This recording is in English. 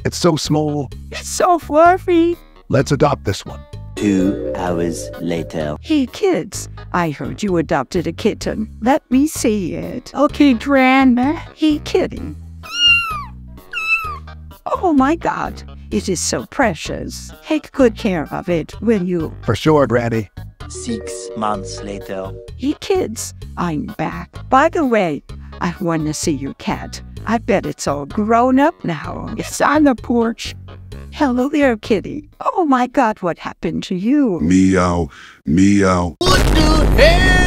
It's so small. It's so fluffy. Let's adopt this one. 2 hours later. Hey, kids, I heard you adopted a kitten. Let me see it. Okay, Grandma. Hey, kitty. Oh, my God. It is so precious. Take good care of it, will you? For sure, Granny. 6 months later. Hey, kids, I'm back. By the way, I want to see your cat. I bet it's all grown up now. It's on the porch. Hello there, kitty. Oh, my God, what happened to you? Meow, meow. What the hell?